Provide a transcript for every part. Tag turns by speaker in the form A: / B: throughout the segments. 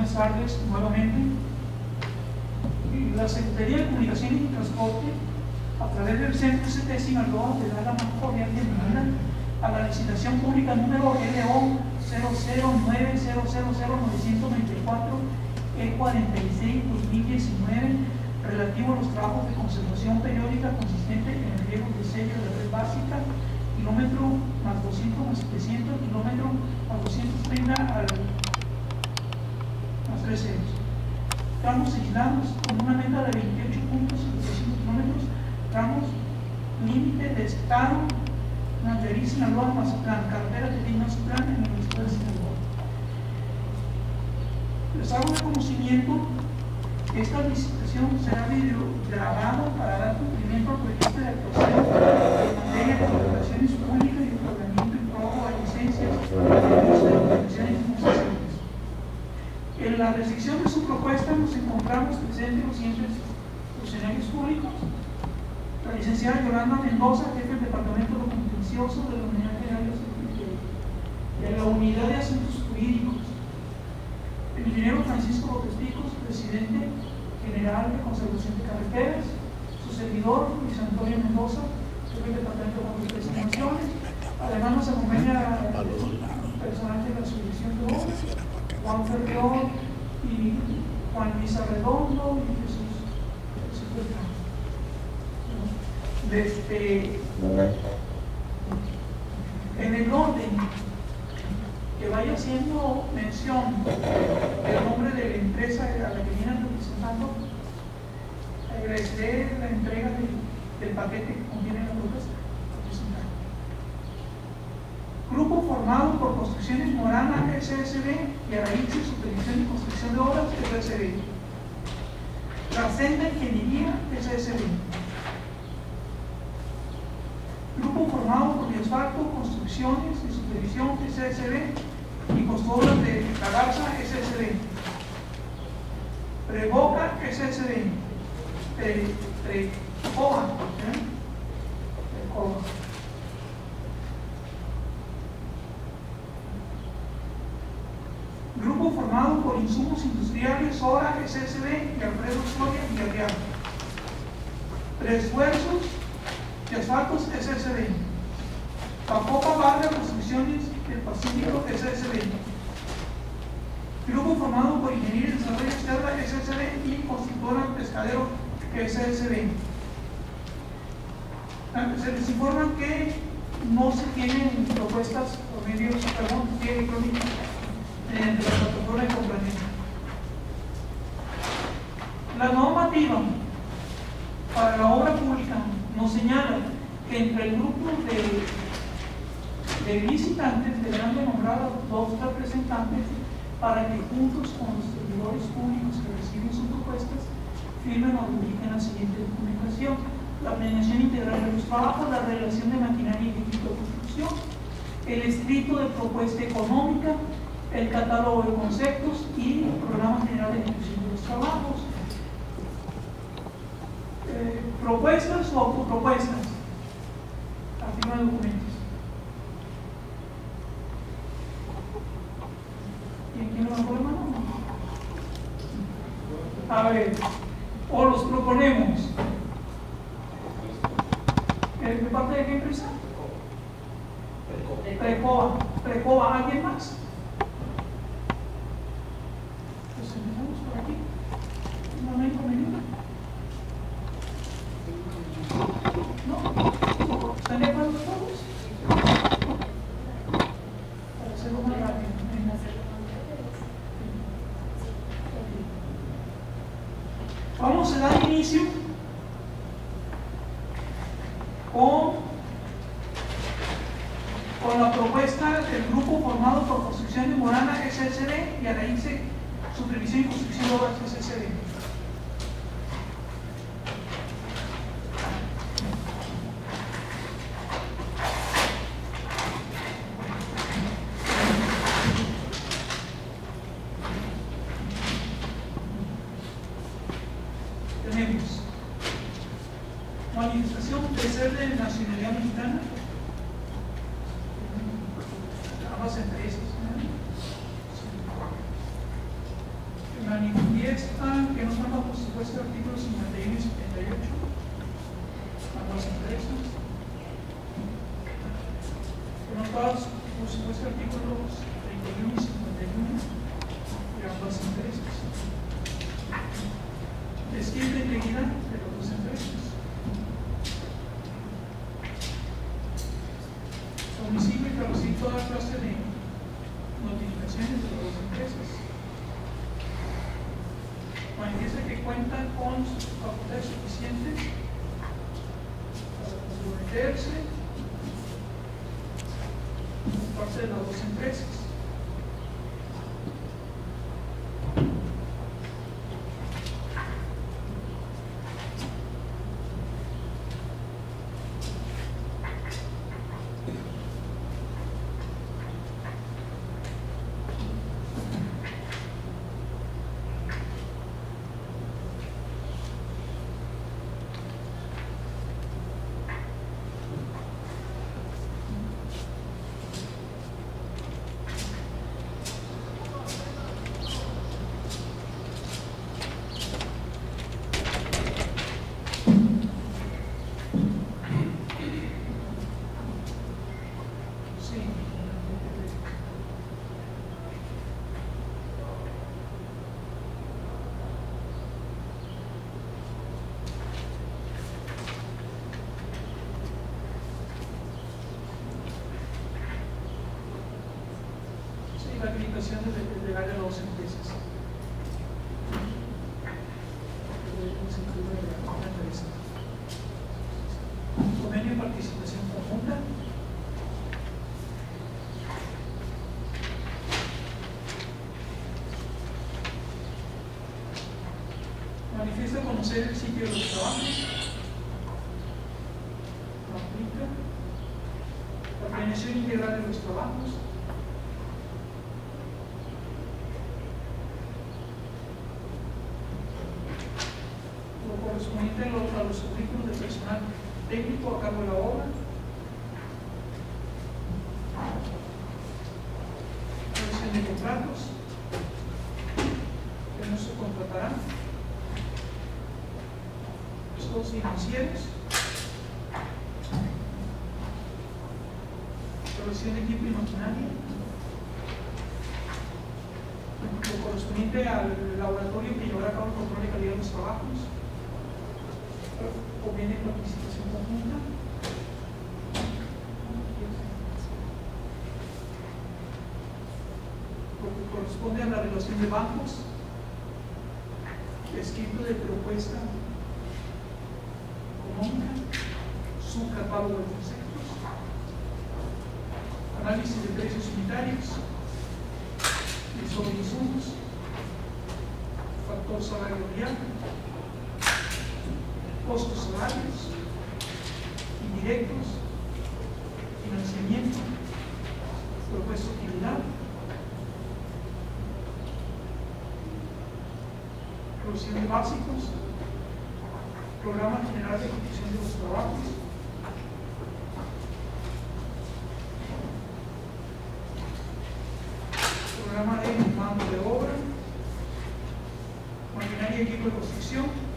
A: buenas tardes nuevamente. La Secretaría de Comunicaciones y Transporte, a través del Centro ST Sinaloa, le da la más cordial bienvenida a la licitación pública número LO 009000994 E46-2019, relativo a los trabajos de conservación periódica consistente en el riego de sello de red básica, kilómetro más 200 más 700, kilómetro más 230 más 3 ceros. Tramos aislados con una meta de 28.700 kilómetros, tramos límite de estado, Nayarit, Sinaloa, Mazatlán, carretera de Mazatlán en el estado de Sinaloa. Les hago de conocimiento que esta licitación será videograbada para dar cumplimiento al proyecto de actuación en materia de contrataciones públicas y otorgamiento y pago de licencias de uso de comunicaciones y concessiones. En la recepción de su propuesta nos encontramos presentes los siguientes funcionarios públicos: la licenciada Yolanda Mendoza, jefe del Departamento de Contencioso de la Unidad General de la Unidad de Asuntos Jurídicos; el ingeniero Francisco López Picos, presidente general de Conservación de Carreteras; su servidor Luis Antonio Mendoza, jefe del Departamento de Investigaciones. Además nos acompaña el personal de la Subdirección de Obras, Juan Ferreón y Juan Luis Arredondo y Jesús Beltrán. En el orden que vaya haciendo mención del nombre de la empresa a la que vienen representando, agradeceré la entrega del paquete que contiene la propuesta. Grupo formado por Construcciones Morana SSB y Araíche Supervisión y Construcción de Obras SSB. Trascenda Ingeniería SSB. Grupo formado por Asfalto, Construcciones y Supervisión SSB y Constructoras de La Garza SSB. Prevoca SSB. Precoa. Grupo formado por Insumos Industriales Sora SSB y Alfredo Soria y Arriaga. Reesfuerzos y Asfaltos SSB. Pacopa Barra Construcciones del Pacífico SSB. Grupo formado por Ingeniería de Desarrollo Externa SSB y Constructora Pescadero SSB. Se les informa que no se tienen propuestas por medios, electrónicos mediante la plataforma de compraventa. La normativa para la obra pública nos señala que entre el grupo de licitantes deberán de nombrar a 2 representantes para que juntos con los servidores públicos que reciben sus propuestas firmen o publiquen la siguiente documentación: la planeación integral de los trabajos, la relación de maquinaria y equipo de construcción, el escrito de propuesta económica, el catálogo de conceptos y el programa general de ejecución de los trabajos. Propuestas o autopropuestas. La firma de documentos. ¿Quién lo levantó la mano? A ver, o los proponemos. ¿De parte de qué empresa? Precoa. ¿Alguien más? Pues empezamos por aquí. No hay inconveniente. ¿No? ¿Están de acuerdo todos? Para hacerlo más rápido. Vamos a dar inicio con la propuesta del grupo formado por Construcciones Morana SSB y Araíche Supervisión y Construcción de Obras SSB. Tenemos manifestación de ser de nacionalidad mexicana, ambas empresas, supuesto del artículo 51 y 78, ambas empresas. Anotados, por supuesto, artículos 31 y 51 de ambas empresas. Describe la integridad de las dos empresas. Domicilio y traducir toda clase de notificaciones de las dos empresas. Manifiesta que cuentan con facultades suficientes para comprometerse por parte de las dos empresas. La habilitación legal de las dos empresas. Convenio de participación conjunta. Manifiesta conocer el sitio de los trabajos. Aplica. La planeación integral de los trabajos. Correspondiente a los currículos de personal técnico a cargo de la obra, revisión de contratos que no se contratarán, estados financieros, revisión de equipo y maquinaria, lo correspondiente al laboratorio que llevará a cabo el control de calidad de los trabajos. Conviene participación conjunta. Lo que corresponde a la relación de bancos, escrito de propuesta económica, su catálogo de conceptos, análisis de precios unitarios y sobre insumos, factor salario real, costos salarios, indirectos, financiamiento, propuesta de utilidad, producción de básicos, programa general de ejecución de los trabajos, programa de mano de obra, maquinaria y equipo de construcción,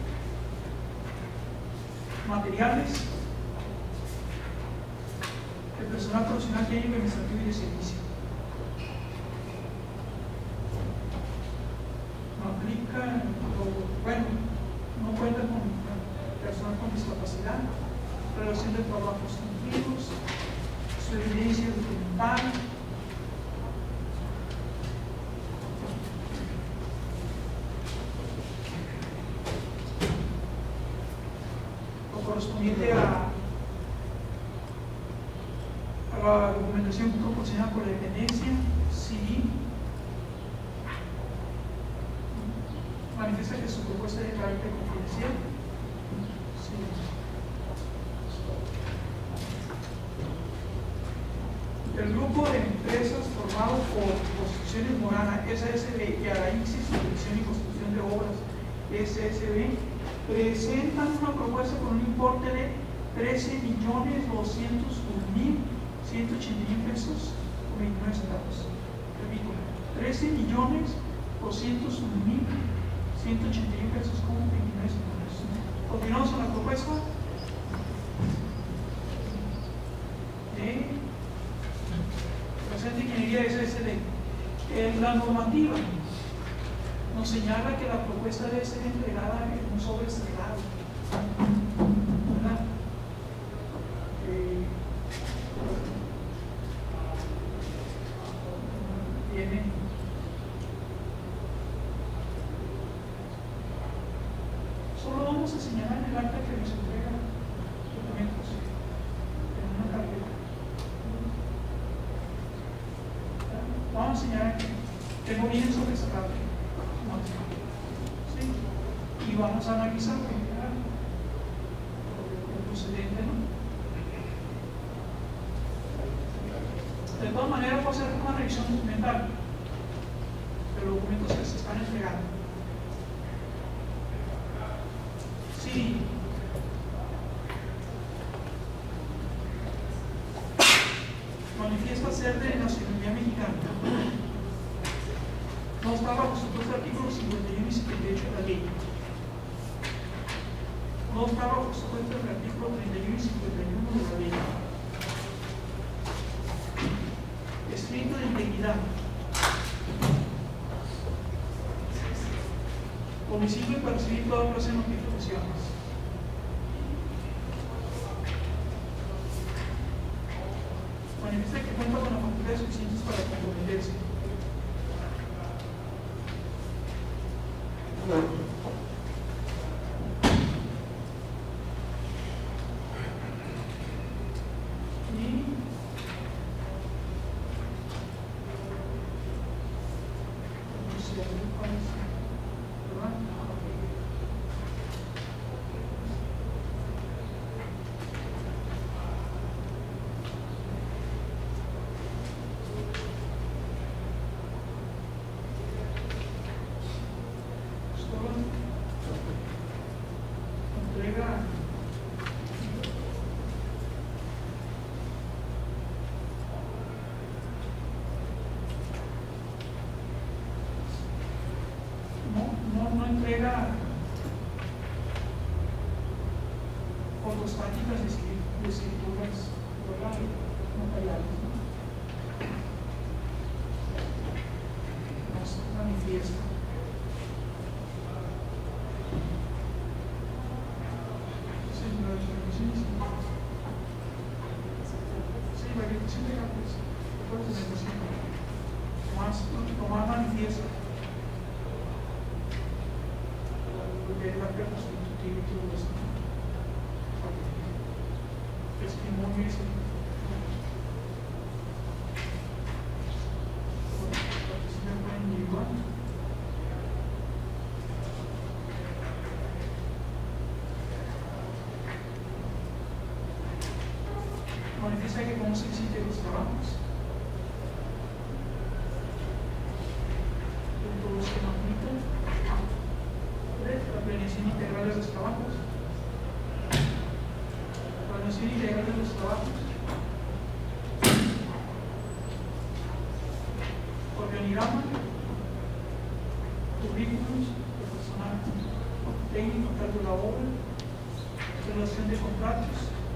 A: materiales, el personal profesional técnico, administrativo y de servicio. No aplica, bueno, no cuenta con personal con discapacidad, relación de trabajos cumplidos, su evidencia documental, correspondiente a la documentación proporcionada por la dependencia civil, manifiesta que su propuesta es de carácter confidencial. Sí. El grupo de empresas formado por Construcciones Morana, SSB y Araixis, Dirección y Construcción de Obras, SSB, presentan una propuesta con un importe de 13.201.181 pesos con 29 centavos. Repito, 13.201.181 181 pesos con 29 centavos. Continuamos con la propuesta de presente ingeniería SSD. La normativa nos señala que la propuesta debe ser entregada en un sobre cerrado, ¿verdad? Viene solo vamos a señalar en el acta que nos entrega documentos en una carpeta. Vamos a señalar que no viene sobre cerrado. ¿Sí? Y vamos a analizar el procedente, ¿no? De todas maneras, puedo hacer una revisión documental de los documentos que se están entregando. Sí. Manifiesta ser de nacionalidad mexicana. No está bajo supuesto artículos 51 y 78 de la ley. No está bajo supuesto el artículo 31 y 51 de la ley. Escrito de integridad. Homicidio y percibir toda clase de notificaciones. Manifiesta que cuenta con las facultades suficientes para comprometerse. No entrega fotostáticas de escrituras notariales, ¿no? Nos manifiesta. Sí, la dirección de cartas, Tomás manifiesta. De la constitutiva y todo esto. Testimonio y participación individual. Manifiesta que cómo se exige los trabajos. Todo lo que magnitud. La planeación integral de los trabajos. Planeación integral de los trabajos. Organigrama. Currículos de personal técnico, cargo de la obra. Relación de contratos.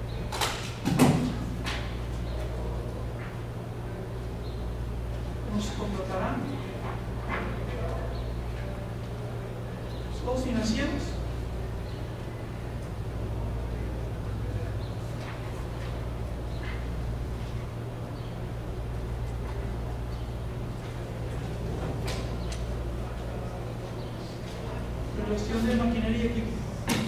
A: Nos contratarán. Los financieros. Relación de maquinaria y equipo.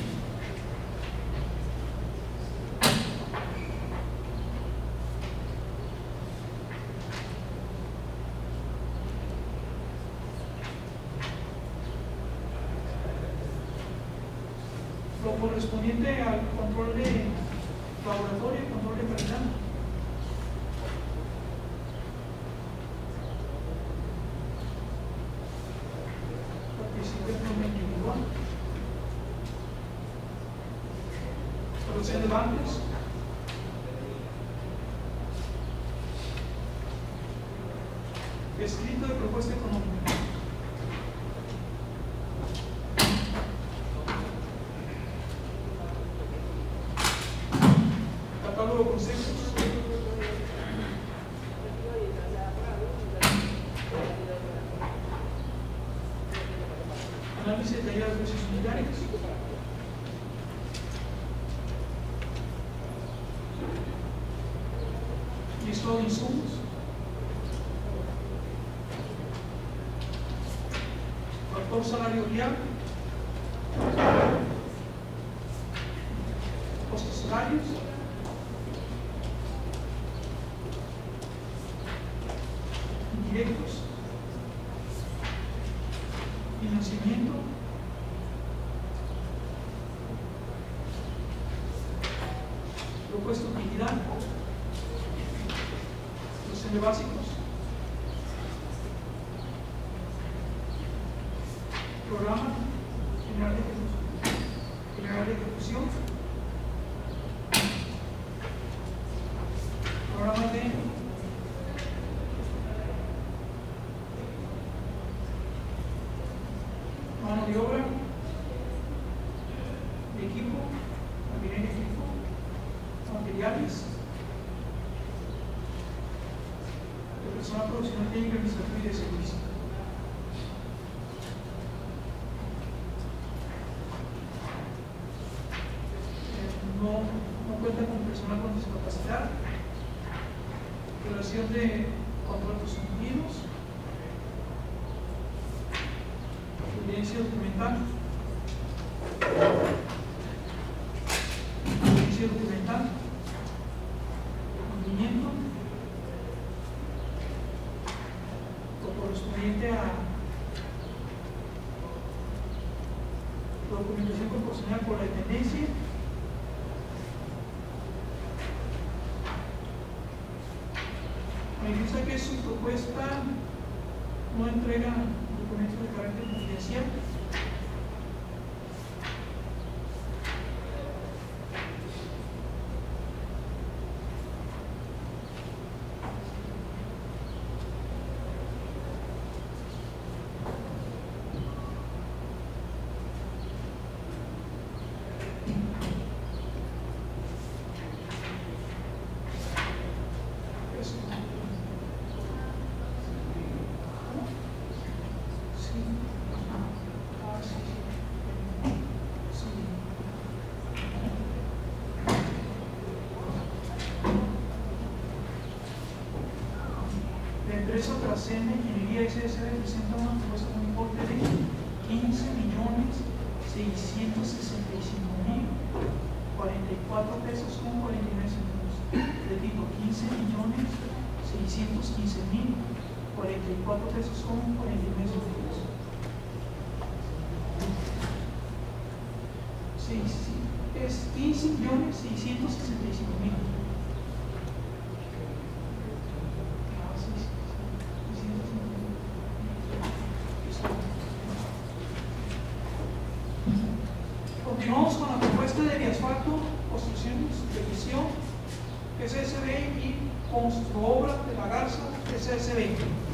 A: Correspondiente al control de laboratorio y control de calidad. Participe en forma individual. Producción de bancos. Escrito de propuesta económica. salida de precios unitarios. Listado de insumos. Factor salario real. Costos salarios. Indirectos. Financiamiento. Propuesto de utilidad. Los básicos. Programa general de ejecución. Programa de mano de obra, de equipo, también equipo, materiales, de personal profesional técnico, administrativo y de servicio. No cuenta con personal con discapacidad, relación de contratos cumplidos, evidencia documental, cumplimiento, lo correspondiente a documentación proporcionada por la dependencia. Manifiesta que su propuesta no entrega documentos de carácter confidencial. Empresa Trascende Ingeniería SSB presenta una propuesta con un importe de 15.665.044 pesos con 49 centavos. Repito, 15.615.044 pesos con 49 centavos. Es 15.665.000. Continuamos con la propuesta de Viasfalto, Construcciones de Visión, SSB y Construobra de la Garza, SSB.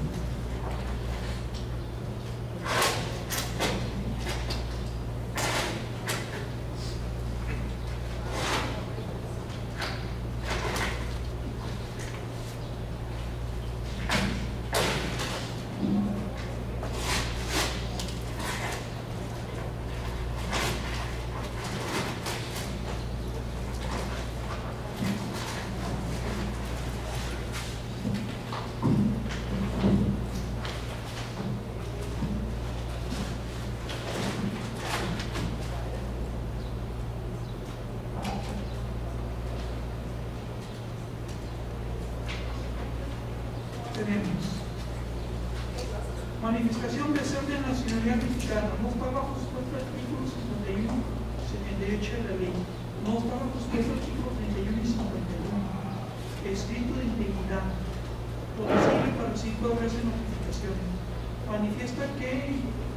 A: Tenemos manifestación de ser de nacionalidad mexicana, no está bajo supuesto el artículo 51, 78 de la ley, no está bajo supuesto el artículo 31 y 51, escrito de integridad, posible para recibir obras de notificación. Manifiesta que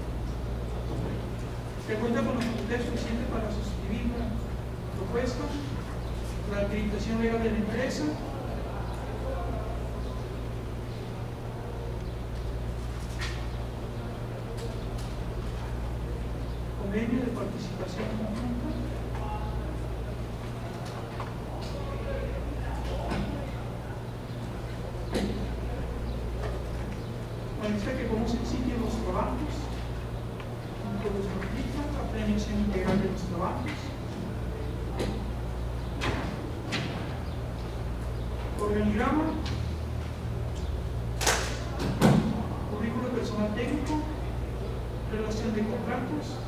A: se cuenta con la facultad suficiente para suscribir la propuesta, la acreditación legal de la empresa, convenio de participación conjunta, manifiesta que conoce el sitio de los trabajos, junto los notifica, planeación integral de los trabajos, organigrama, currículo de personal técnico, relación de contratos,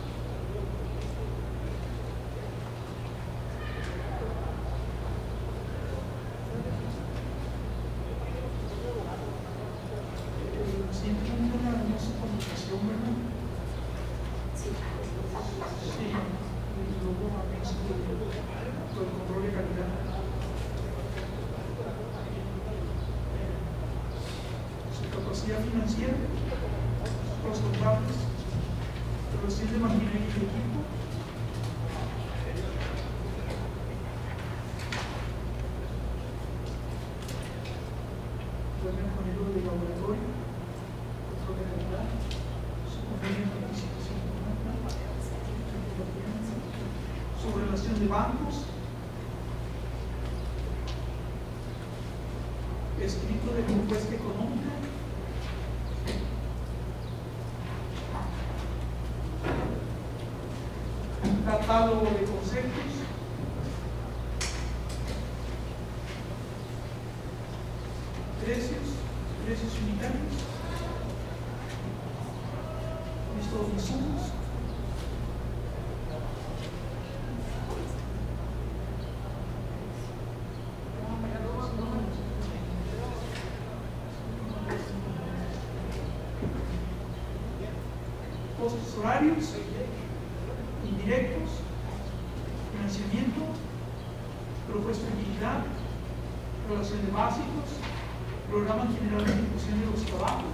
A: financiera, los contratos, relación de maquinaria y equipo, buen mejoramiento de laboratorio, control de calidad, su convenio de participación su relación de bancos, escrito de propuesta económica, catálogo de conceptos, precios unitarios, listo de insumos, costos horarios, indirectos, financiamiento, propuesta de utilidad, relación de básicos, programa general de ejecución de los trabajos,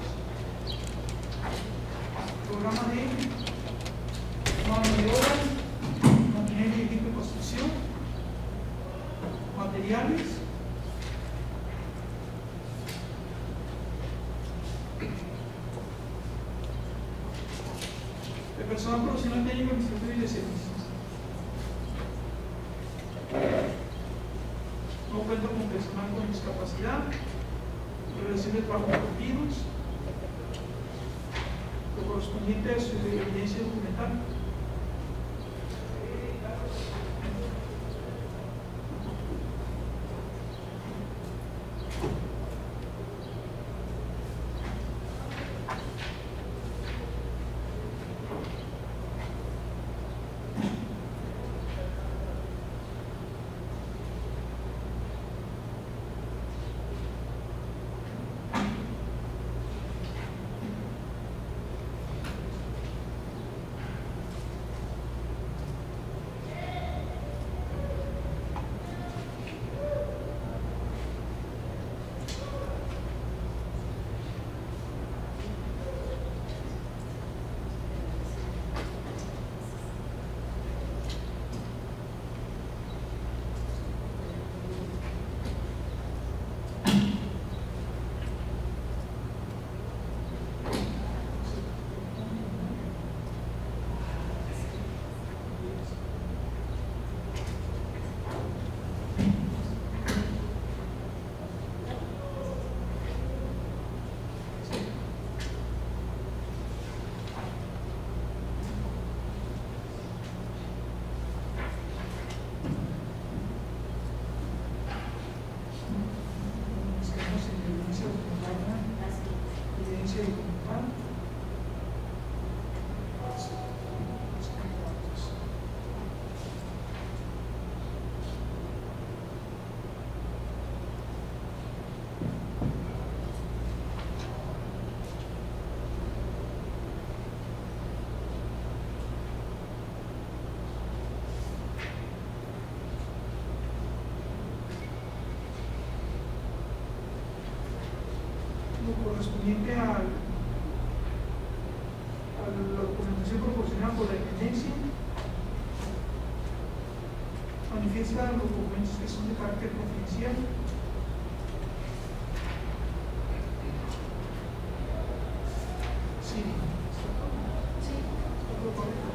A: programa de mano de obra, maquinaria y equipo de construcción, materiales, de personal profesional técnico, administrativo y de servicios. No cuenta con personal con discapacidad, relación de trabajo cumplidos, lo correspondiente a su evidencia documental. Correspondiente a la documentación proporcionada por la dependencia, manifiesta los documentos que son de carácter confidencial, sí, está todo correcto.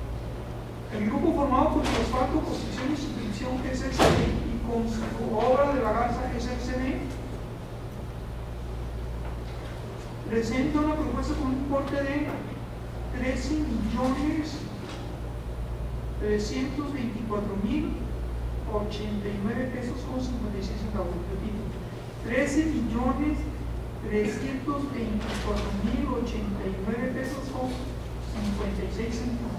A: El grupo formado por fosfato, construcción y suscripción GSS y con su obra presenta una propuesta con un importe de 13.324.089 pesos con 56 centavos. Repito, 13.324.089 pesos con 56 centavos.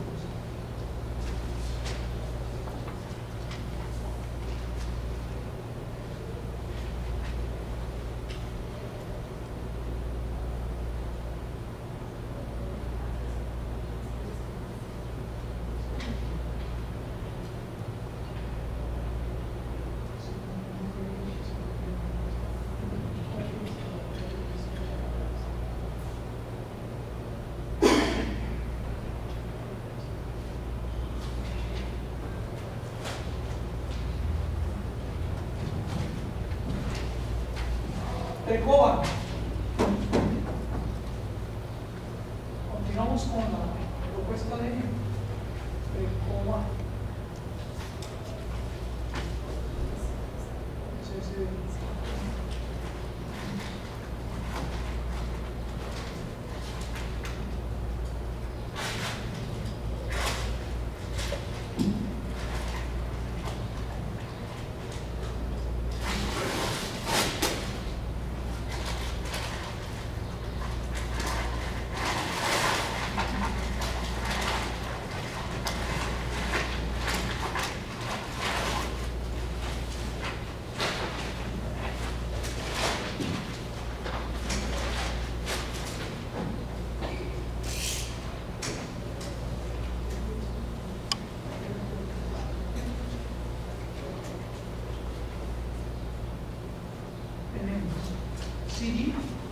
A: Trecoa. Continuamos con la propuesta de Trecoa. CD,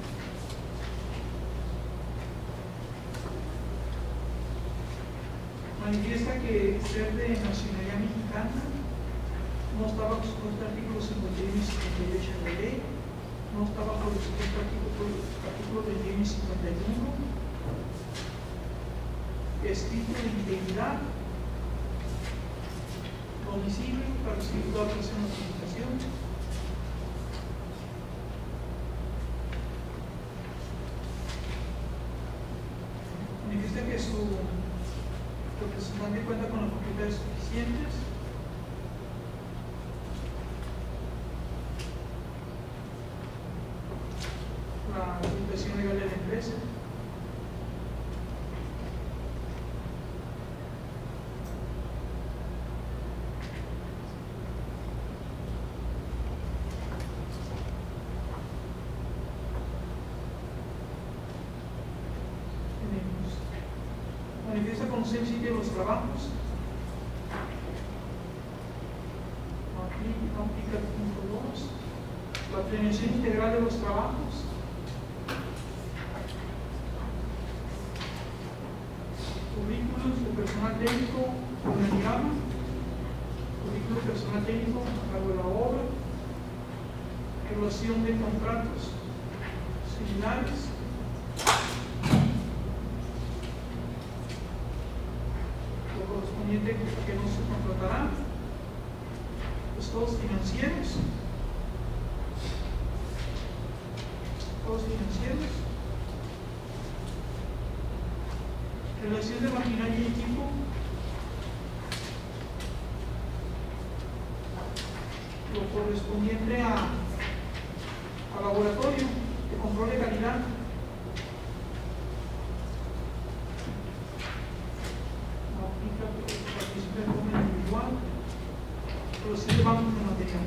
A: manifiesta que ser de nacionalidad mexicana no estaba por supuesto artículo 51 y 58 de la ley, no estaba por supuesto artículo 21 y 51, escrito de integridad, domicilio para recibir toda clase de notificación. Manifiesta que su representante cuenta con las facultades suficientes la educación legal de la empresa, manifiesta conocer el sitio de los trabajos, no aplica el punto 2, la planeación integral de los trabajos, currículos de personal técnico organigrama, currículo de personal técnico a cargo de la obra, evaluación de contratos similares, correspondiente que no se contratará, estados financieros, relación de maquinaria y equipo, lo correspondiente a laboratorio de control de calidad, pero sí llevamos el material.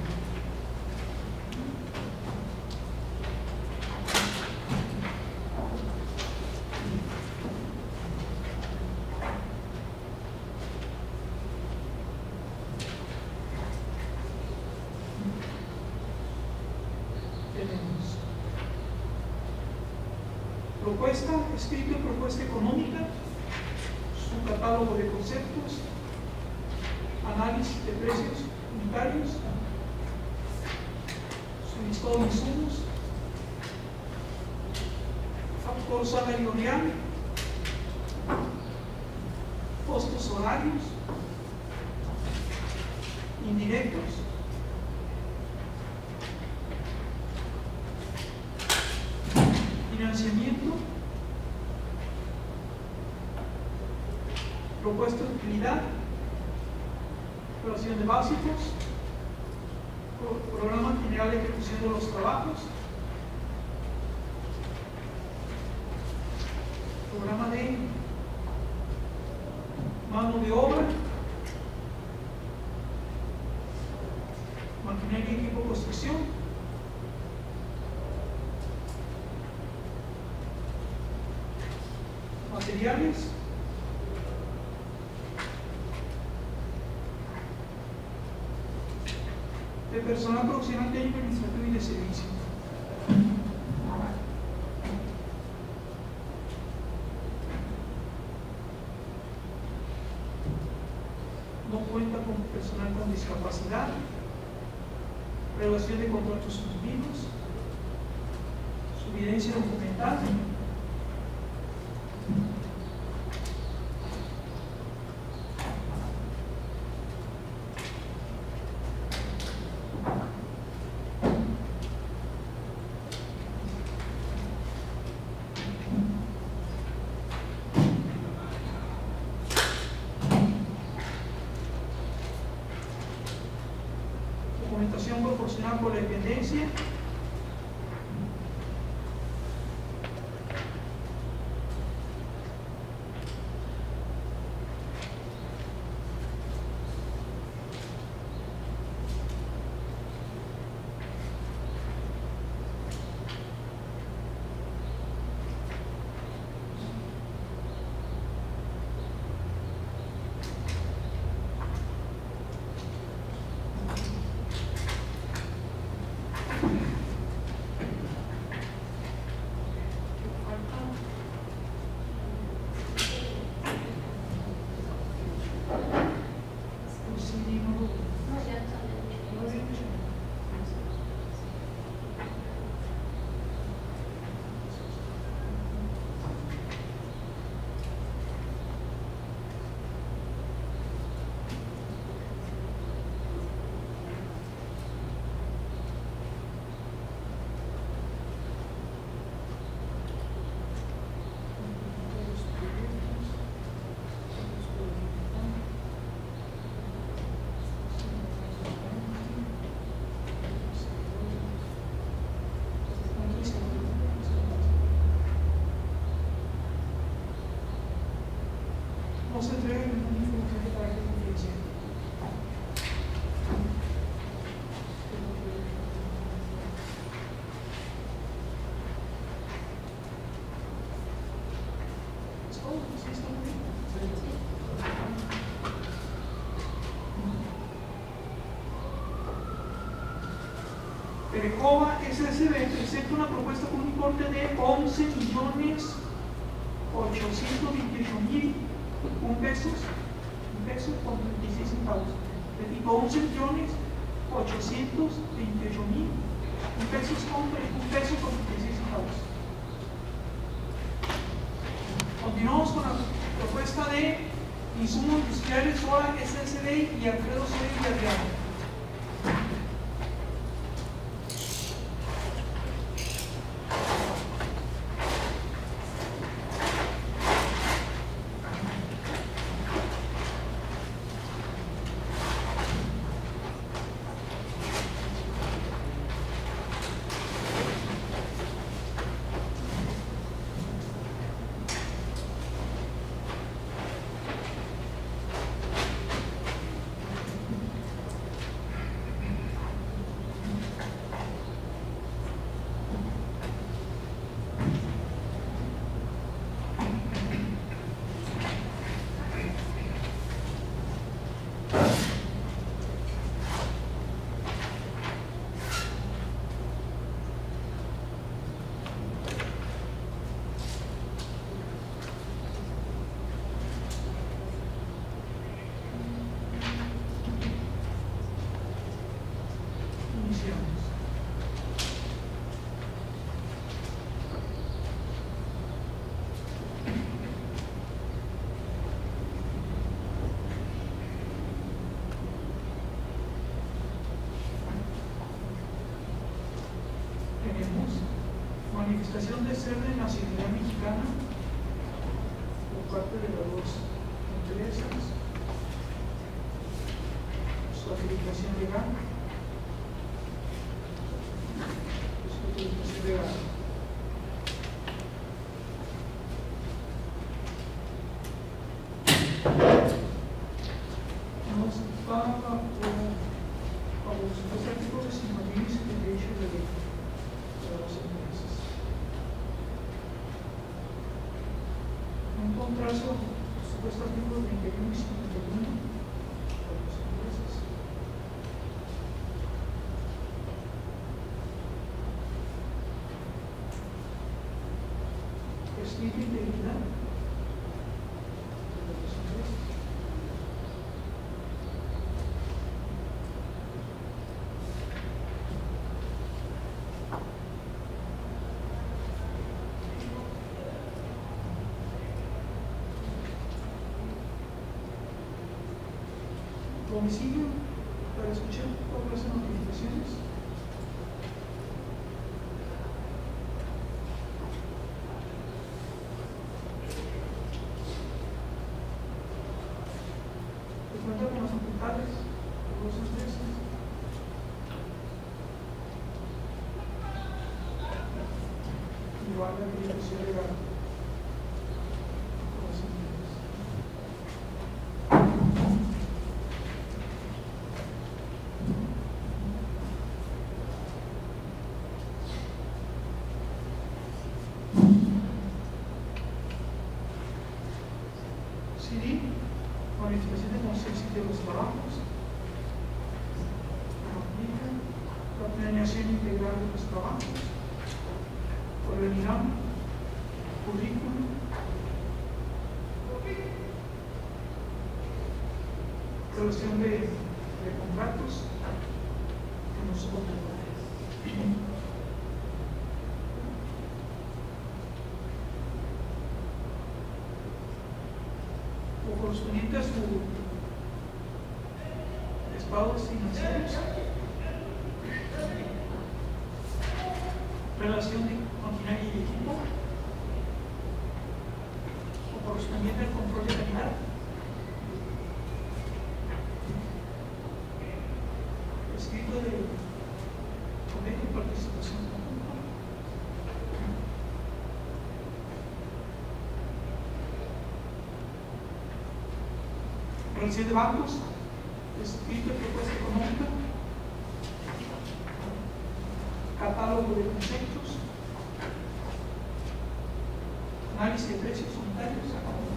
A: Tenemos propuesta, escrito y propuesta económica, su catálogo de conceptos, análisis de precios unitarios, su listado de insumos, factor salarial, costos horarios, indirectos, Financiamiento. Propuesta de utilidad. Relación de básicos. Programa general de ejecución de los trabajos. Programa de mano de obra. Maquinaria y equipo de construcción. Materiales. De personal profesional, técnico, administrativo y de servicio. No cuenta con personal con discapacidad. Relación de contratos suscritos. Su evidencia documental. Documentación proporcionada por la dependencia. No se entrega ninguna información de carácter confidencial. ¿Es todo? ¿Sí está muy bien? Perecova SSB presenta una propuesta con un importe de 11.828.000 pesos con 36 centavos. Repito, 11.828.000 pesos con 36 centavos. Continuamos con la propuesta de insumos industriales SOA SSB y Alfredo Soria y Adriano. Manifestación de ser de nacionalidad parte de las dos empresas, su habilitación legal, nos va a los artículos 51 y 78 de la ley de las empresas. Encontrar supuesto artículos 21 y 51 de las empresas. Prestigio e integridad de las empresas. Domicilio para escuchar todas las notificaciones. Se cuenta con las facultades de las empresas. Igual la dirección legal de las empresas. CD, planificación de conciencia de los trabajos, la planeación integral de los trabajos, organigrama, currículum, relación de contratos, que no se correspondiente a su estados financieros, relación de maquinaria y equipo, o correspondiente al control de calidad, escrito de convenio y participación conjunta, relación de bancos, escrito de propuesta económica, catálogo de conceptos, análisis de precios unitarios,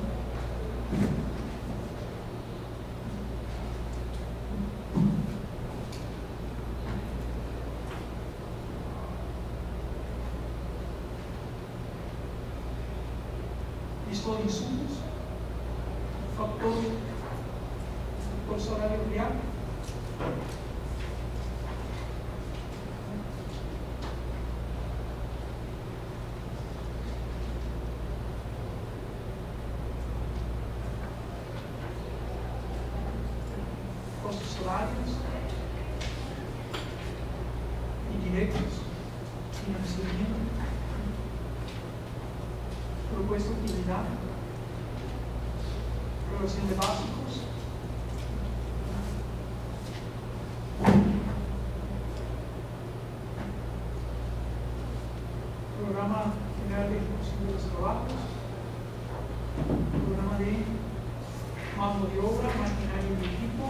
A: listo de insumos, factor salario real, costos salarios, indirectos, financiamiento, propuesta de utilidad, relación de básicos, programa general de ejecución de los trabajos, programa de mano de obra, maquinaria y equipo,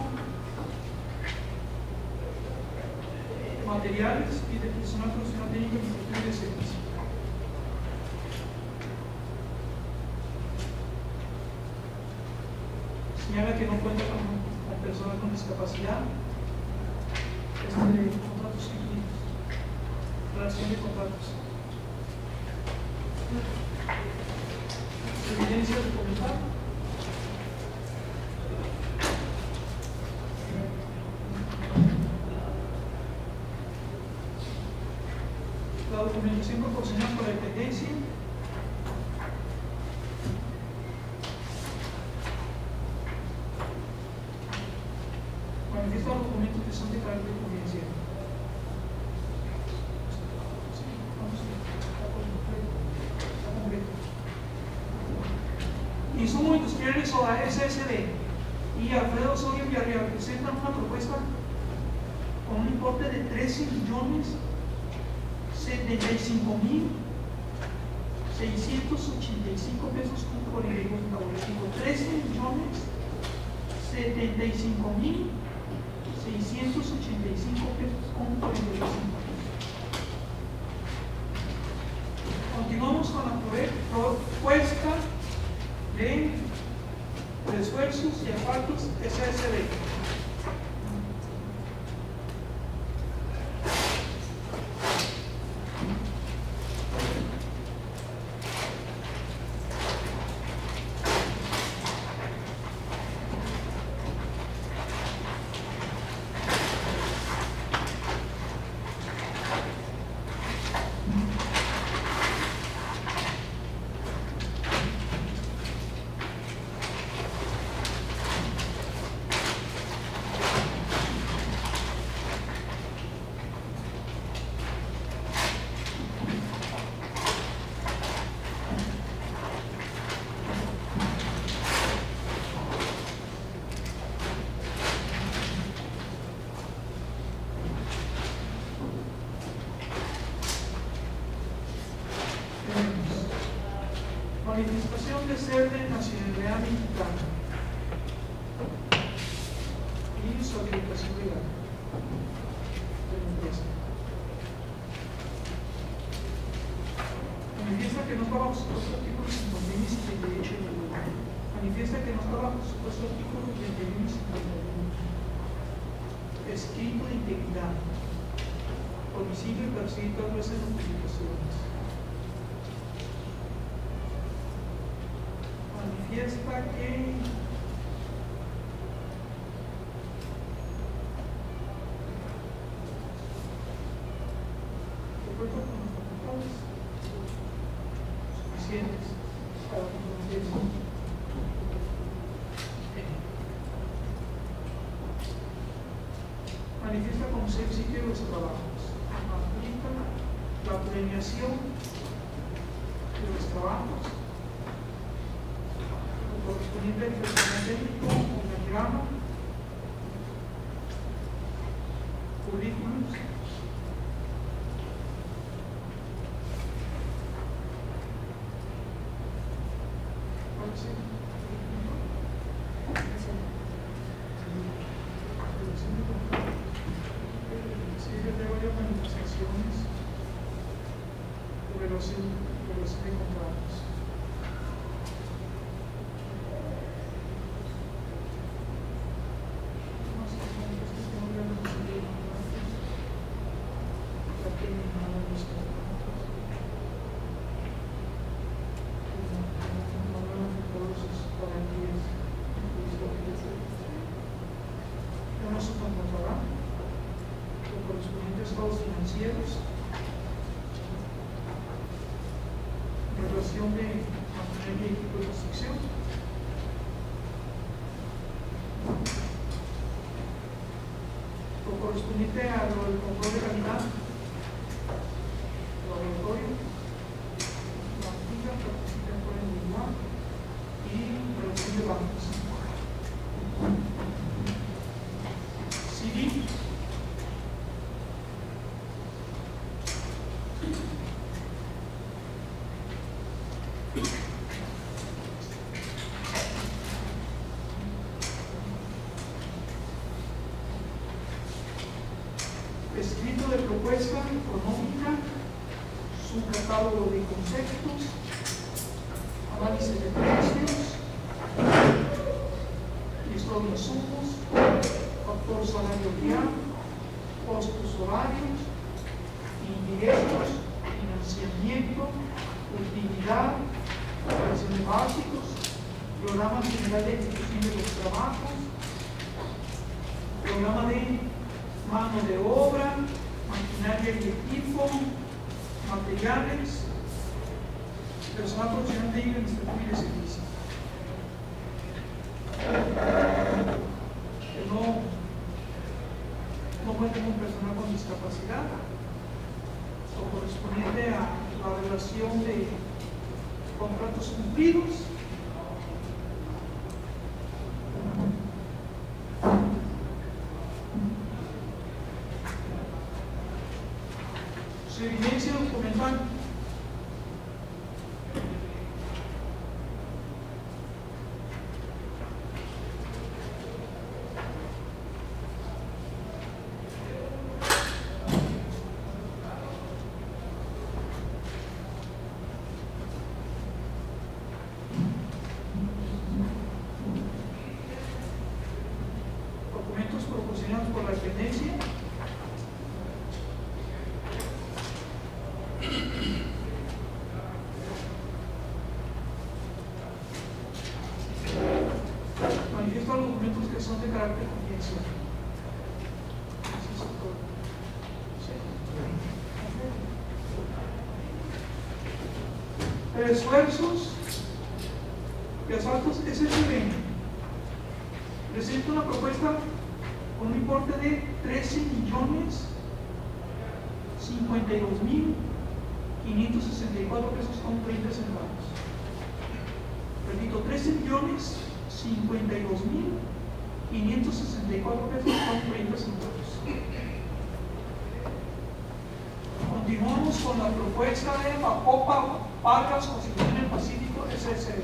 A: materiales y de personal profesional técnico y infraestructura de servicio. Señala que no cuenta con personas con discapacidad. De contratos cíclicos, relación de contratos. Evidencia documental. La documentación proporcionada por la dependencia. Manifiesta los documentos que son de carácter confidencial. Insumos Industriales o SSD y Alfredo Osorio Villarreal presentan una propuesta con un importe de 13.075.685 pesos por el 13.075.685 pesos por el. Continuamos con la propuesta de refuerzos y asfaltos SSD. Manifestación de ser de nacionalidad mexicana y su habilitación legal de la empresa. Manifiesta que no está bajo supuesto artículo 51 y 58 de la ley. Manifiesta que no está bajo supuesto artículo 31 y 51. Escrito de integridad. Homicidio y perseguir todas veces notificaciones. Manifiesta que suficientes para conocer eso. Manifiesta conocer el sitio de los trabajos. Aplica la premiación de los trabajos correspondiente al personal técnico, organigrama, currículums, relación de contratos. Los correspondientes estados financieros, relación de maquinaria y equipo de construcción, lo correspondiente a lo del control de calidad, laboratorio, plantilla, participación por individual y relación de bancos. Civil. Escrito de propuesta económica, su catálogo de conceptos, análisis de precios, listón de insumos, factor salario real, costos horarios, indirectos, financiamiento, utilidad, operaciones básicos, programa general de ejecución de los trabajos, programa de mano de obra, maquinaria y equipo, materiales, personal profesional técnico, administrativo y de servicio. Que no cuenta con personal con discapacidad, o correspondiente a la relación de contratos cumplidos, respecto a los documentos que son de carácter confidencial. Esfuerzos y asaltos SHB presenta una propuesta con un importe de 13.052.564 pesos con 30 centavos. Repito, 13.052.564 pesos con 30 centavos. Continuamos con la propuesta de Macopa Vargas Constitución del Pacífico SSL.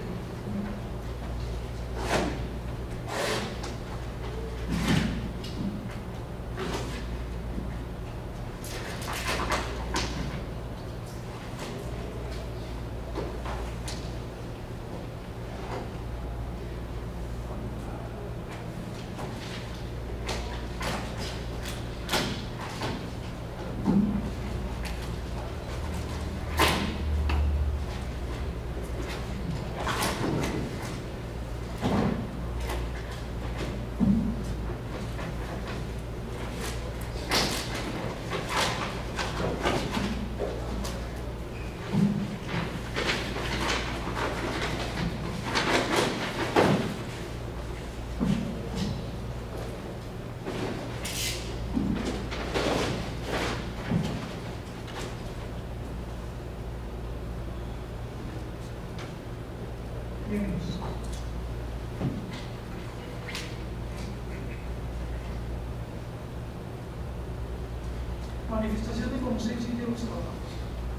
A: Manifestación de conciencia de los trabajos.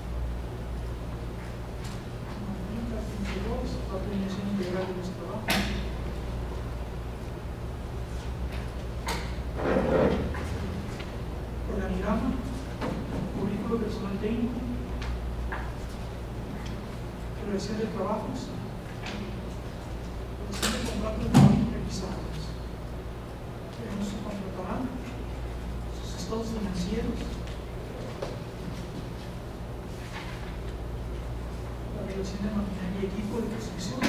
A: La planeación integral de los trabajos. Organigrama, currículo personal técnico, relación de trabajos, relación de contratos de trabajo revisados. Ellos se contratarán sus estados financieros, la relación de maquinaria y equipo de construcción,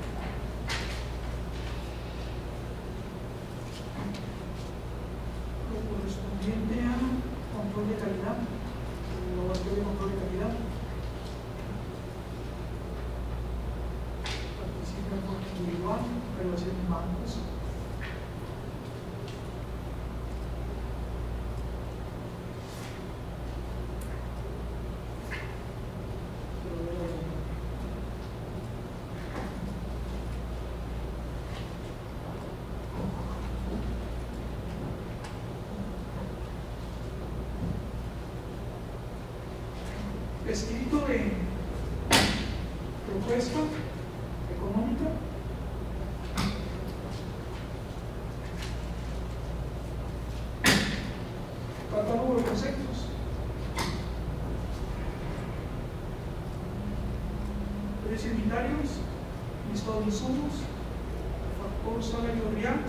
A: lo correspondiente a control de calidad, el laboratorio de control de calidad. Participa en forma individual, relación de bancos. Escrito de propuesta económica, catálogo de conceptos, precios unitarios, listado de insumos, factor salario real,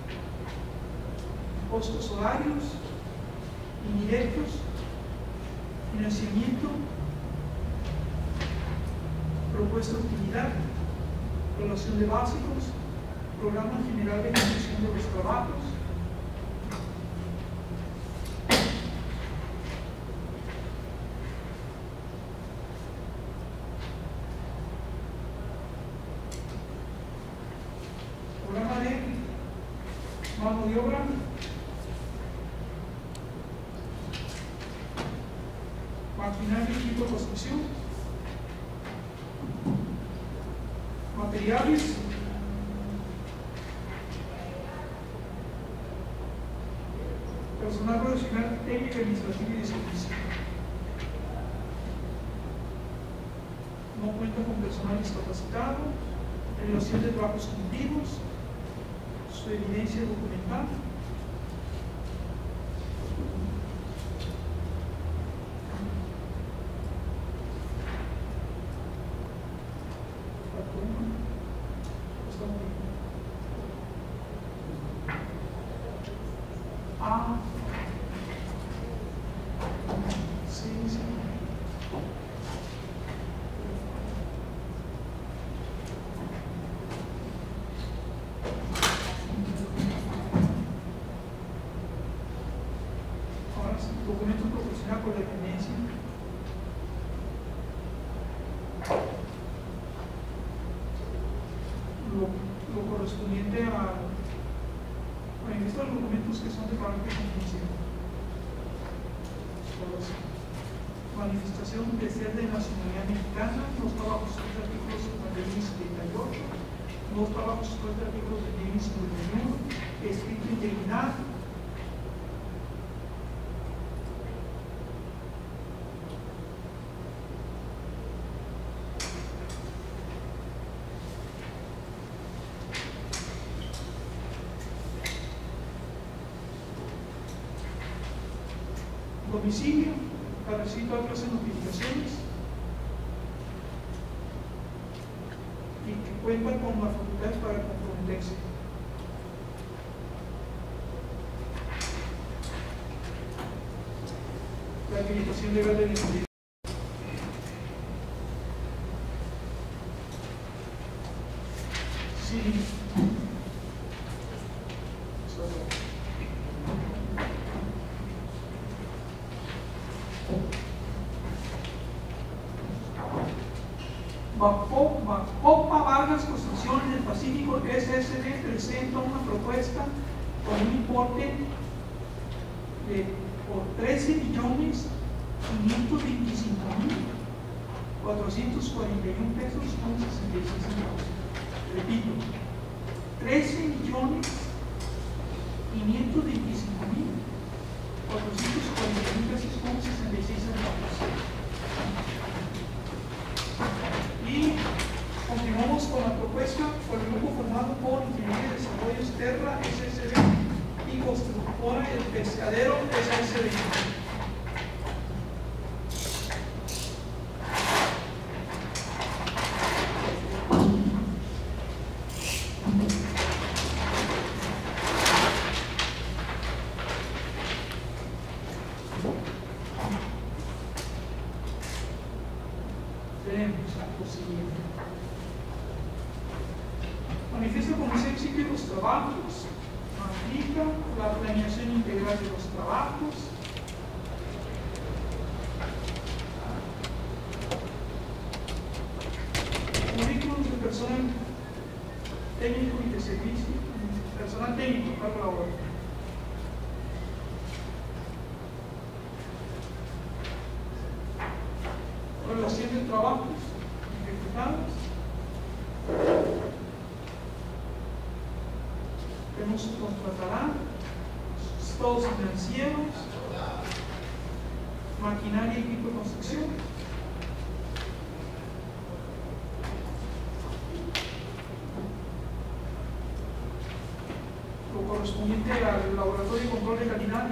A: costos horarios, indirectos, financiamiento, propuesta de utilidad, relación de básicos, programa general de ejecución de los trabajos, programa de mano de obra, maquinaria y equipo de construcción, materiales, personal profesional, técnico, administrativo y de servicio. No cuenta con personal discapacitado, relación de trabajos cumplidos, su evidencia documental. Ah, sí, sí. lo correspondiente a estos documentos que son de carácter confidencial. Manifestación de ser de nacionalidad mexicana, no estaba bajo sus artículos de ley 78, no estaba bajo sus artículos de ley 51, escrito integridad. Domicilio, para recibir todas las notificaciones y que cuentan con las facultades para comprometerse. La habilitación legal de identidad. Sí. Popa Vargas Construcciones del Pacífico SSD presenta una propuesta con un importe de por 13.525.441 pesos con 66 centavos. Repito, 13.525.441 pesos con 66 centavos. Y continuamos con la propuesta por el grupo formado por Ingeniería de Desarrollos Terra SSD y Constructora El Pescadero SSD. Tenemos lo siguiente. Manifiesto como se exige los trabajos, aplica la planeación integral de los trabajos, currículums de personal técnico y de servicio, personal técnico para la obra. Relación de trabajos ejecutados. Tenemos contratará, estados financieros, maquinaria y equipo de construcción. Lo correspondiente al laboratorio de control de calidad.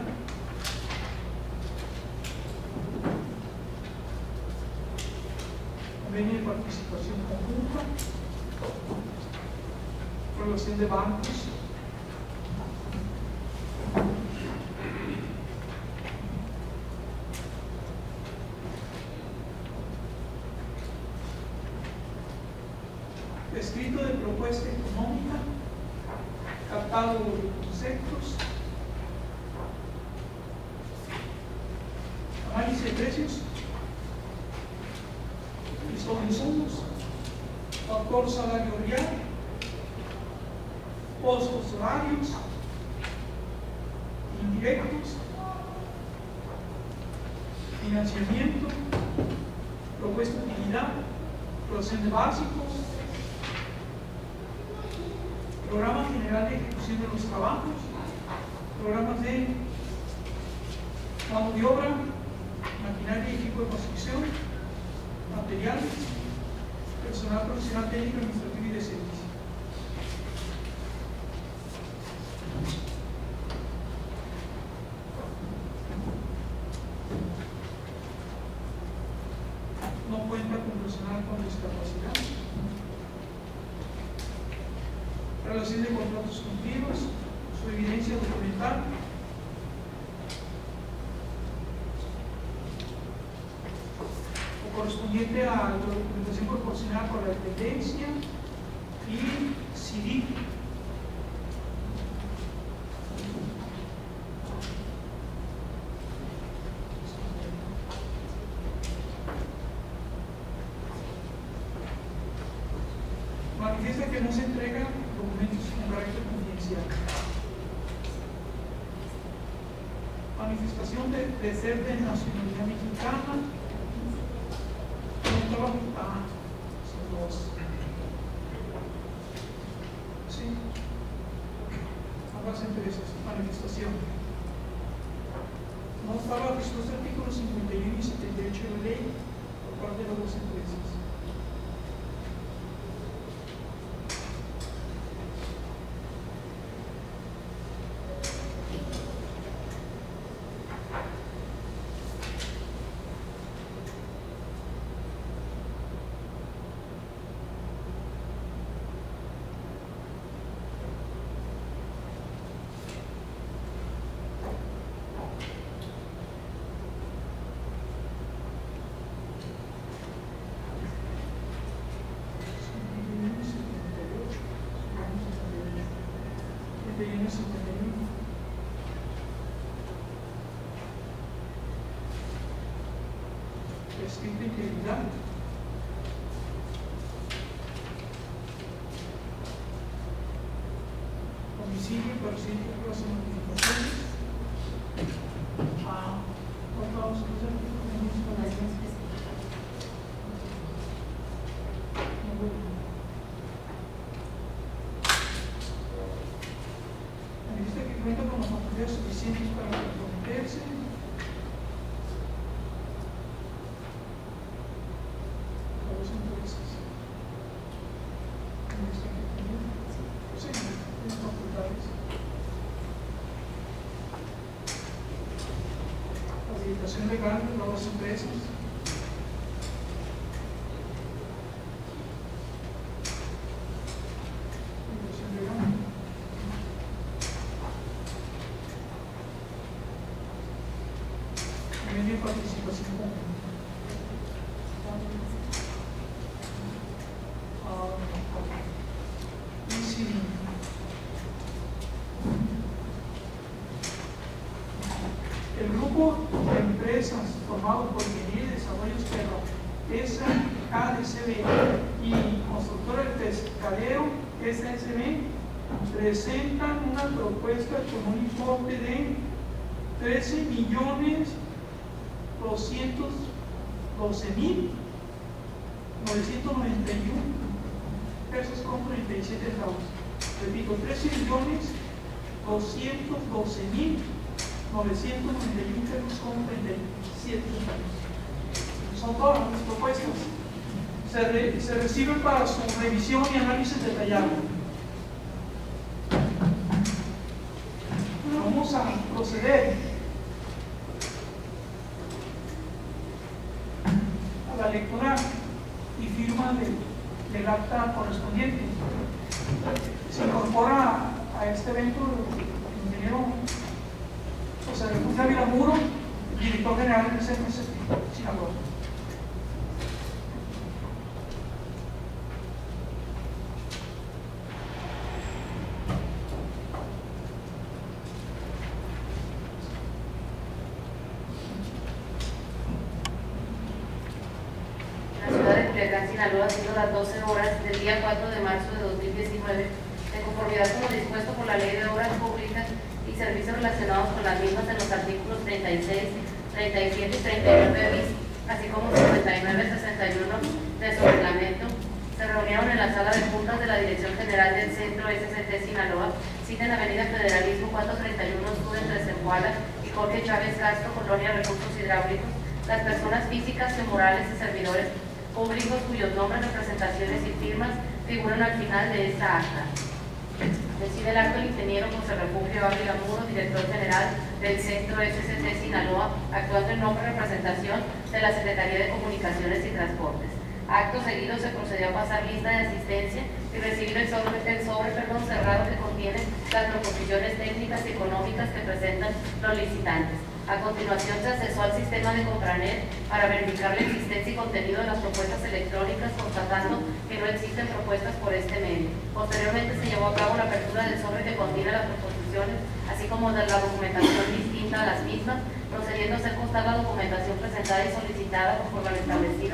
A: Convenio de participación conjunta, relación de bancos, escrito de propuesta económica, catálogo de conceptos, análisis de precios, listón de insumos, factor salario real, costos horarios, indirectos, financiamiento, propuesta de utilidad, relación de básicos, programa general de ejecución de los trabajos, programas de mano de obra, maquinaria y equipo de construcción, materiales, personal profesional técnico, administrativo y de servicio. No cuenta con personal con discapacidad. Relación de contratos cumplidos, su evidencia documental, o correspondiente a la documentación proporcionada por la dependencia y CIDIC. Manifiesta que no se entregan documentos con carácter confidencial. Manifestación de ser de nacionalidad mexicana. No trabajo. Son dos. Sí. Ambas empresas. Manifestación. No estaba registros de artículos 51 y 78 de la ley por parte de las dos empresas. Escrita integridad. Homicidio, parciente por las notificaciones. Cortados los artículos con las mismas. Manifiesta que cuenta con las facultades suficientes para comprometerse. Habilitación legal de las dos empresas. Habilitación legal. Medio de participación conjunta. Y si el grupo de empresas formado por Ingeniería de Desarrollo Externo, SADCB y Constructora del Pescadero, SSB, presentan una propuesta con un importe de 13.212.991 pesos con 37 centavos. Repito, 13.212.991 pesos con 37 centavos. Son todas las propuestas. Se reciben para su revisión y análisis detallado. Vamos a proceder a la lectura y firma del acta correspondiente. Se incorpora a este evento el ingeniero José Refugio Ávila Muro, director general del CNCP, Sinaloa.
B: Sinaloa, siendo las 12 horas del día 4 de marzo de 2019, de conformidad con lo dispuesto por la Ley de Obras Públicas y Servicios relacionados con las mismas en los artículos 36, 37 y 39 bis, así como 59 y 61 de su reglamento, se reunieron en la sala de juntas de la Dirección General del Centro SCT Sinaloa, cita en Avenida Federalismo 431 Sur entre Zempoala y Jorge Chávez Castro, Colonia Recursos Hidráulicos, las personas físicas y morales y servidores públicos cuyos nombres, representaciones y firmas figuran al final de esta acta. Recibe el acto el ingeniero José Refugio Ávila Muro, director general del Centro SCT Sinaloa, actuando en nombre y representación de la Secretaría de Comunicaciones y Transportes. Acto seguido se procedió a pasar lista de asistencia y recibir el sobre cerrado que contiene las proposiciones técnicas y económicas que presentan los licitantes. A continuación se accesó al sistema de Compranet para verificar la existencia y contenido de las propuestas electrónicas, constatando que no existen propuestas por este medio. Posteriormente se llevó a cabo la apertura del sobre que contiene las proposiciones, así como de la documentación distinta a las mismas, procediendo a hacer constar la documentación presentada y solicitada conforme al establecido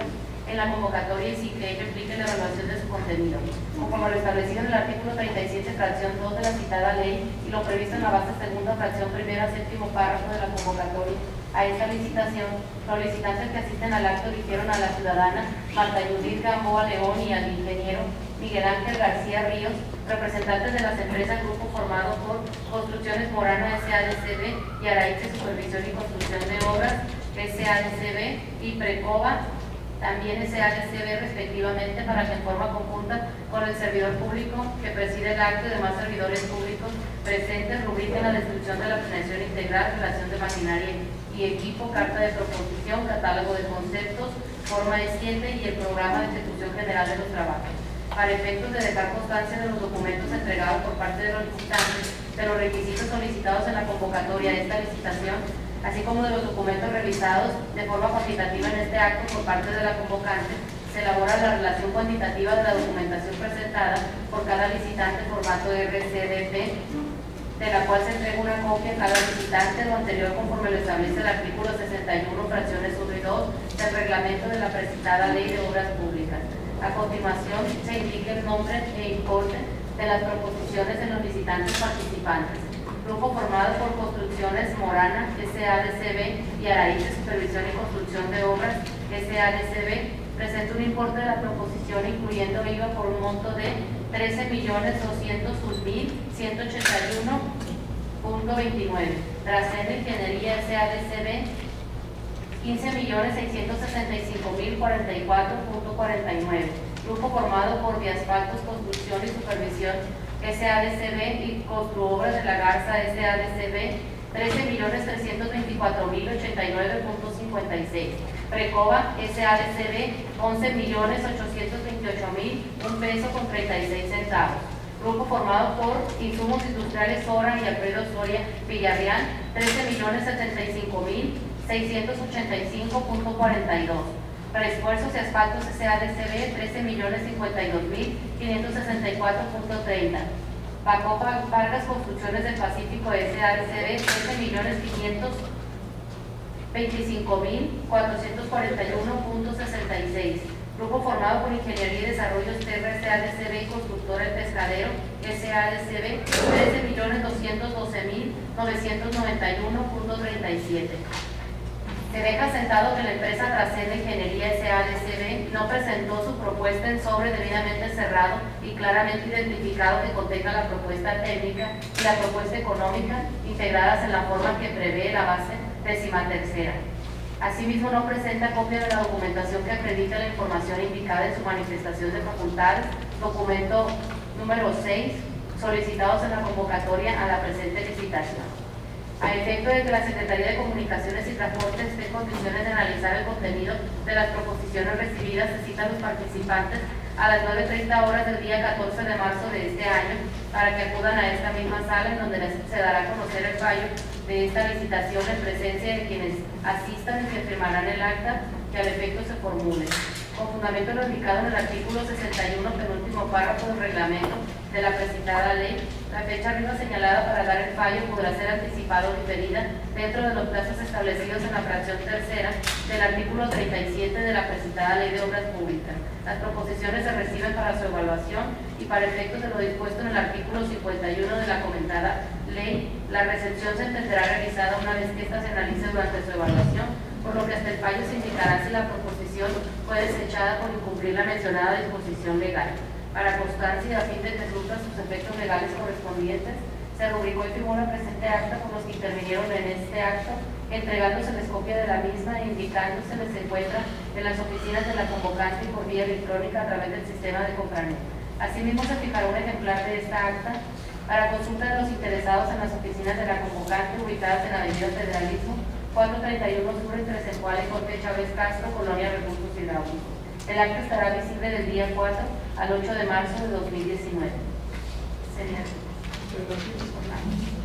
B: en la convocatoria y sin que ello implique la evaluación de su contenido, como lo establecido en el artículo 37, fracción 2 de la citada ley y lo previsto en la base segunda, fracción primera, séptimo párrafo de la convocatoria. A esta licitación, los licitantes que asisten al acto eligieron a la ciudadana Marta Judith Gamboa León y al ingeniero Miguel Ángel García Ríos, representantes de las empresas grupo formado por Construcciones Morana SADCB y Araiche Supervisión y Construcción de Obras SADCB y Precova también SADCB respectivamente, para que en forma conjunta con el servidor público que preside el acto y demás servidores públicos presentes rubriquen la descripción de la planeación integral, relación de maquinaria y equipo, carta de proposición, catálogo de conceptos, forma de siete y el programa de ejecución general de los trabajos, para efectos de dejar constancia de los documentos entregados por parte de los licitantes, de los requisitos solicitados en la convocatoria de esta licitación, así como de los documentos realizados de forma cuantitativa en este acto por parte de la convocante. Se elabora la relación cuantitativa de la documentación presentada por cada licitante en formato RCDP, de la cual se entrega una copia a cada visitante, lo anterior conforme lo establece el artículo 61, fracciones 1 y 2 del reglamento de la precitada Ley de Obras Públicas. A continuación se indica el nombre e importe de las proposiciones de los visitantes participantes. Grupo formado por Construcciones Morana SADCB y Araiche Supervisión y Construcción de Obras SADCB presenta un importe de la proposición incluyendo IVA por un monto de 13.201.181.29. Trascenda Ingeniería SADCB 15.665.044.49. Grupo formado por Viasfaltos Construcción y Supervisión SADCB y Construobras de la Garza SADCB 13.324.089.56. Precova SADCB 11.828.001 peso con 36 centavos. Grupo formado por Insumos Industriales Sora y Alfredo Soria Villarreal 13.075.685.42. Para esfuerzos y asfaltos SADCB 13.052.564.30. Pacopa Vargas Construcciones del Pacífico SADCB 13.525.441.66. Grupo formado por Ingeniería y Desarrollos Terra SADCB y Constructora El Pescadero SADCB 13.212.991.37. Se deja sentado que la empresa Trascenda Ingeniería SADCB no presentó su propuesta en sobre debidamente cerrado y claramente identificado que contenga la propuesta técnica y la propuesta económica integradas en la forma que prevé la base 13ª. Asimismo, no presenta copia de la documentación que acredita la información indicada en su manifestación de facultades, documento número 6, solicitados en la convocatoria a la presente licitación. A efecto de que la Secretaría de Comunicaciones y Transportes esté en condiciones de analizar el contenido de las proposiciones recibidas, se citan los participantes a las 9:30 horas del día 14 de marzo de este año para que acudan a esta misma sala en donde se dará a conocer el fallo de esta licitación en presencia de quienes asistan y que firmarán el acta que al efecto se formule. Con fundamento en lo indicado en el artículo 61, penúltimo párrafo del reglamento de la precitada ley, la fecha arriba señalada para dar el fallo podrá ser anticipada o diferida dentro de los plazos establecidos en la fracción tercera del artículo 37 de la precitada Ley de Obras Públicas. Las proposiciones se reciben para su evaluación y para efectos de lo dispuesto en el artículo 51 de la comentada ley, la recepción se entenderá realizada una vez que ésta se analice durante su evaluación, por lo que hasta el fallo se indicará si la proposición fue desechada por incumplir la mencionada disposición legal. Para constancia y a fin de que surtan sus efectos legales correspondientes, se rubricó y firmó la presente acta por los que intervinieron en este acto, entregándoseles copia de la misma e indicándoseles se encuentra en las oficinas de la convocante y por vía electrónica a través del sistema de Compranet. Asimismo, se fijará un ejemplar de esta acta para consulta de los interesados en las oficinas de la convocante ubicadas en la Avenida Federalismo 431 Sur entre Zempoala y Jorge Chávez Castro, Colonia Recursos Hidráulicos. El acta estará visible del día 4 al 8 de marzo de 2019. Sería.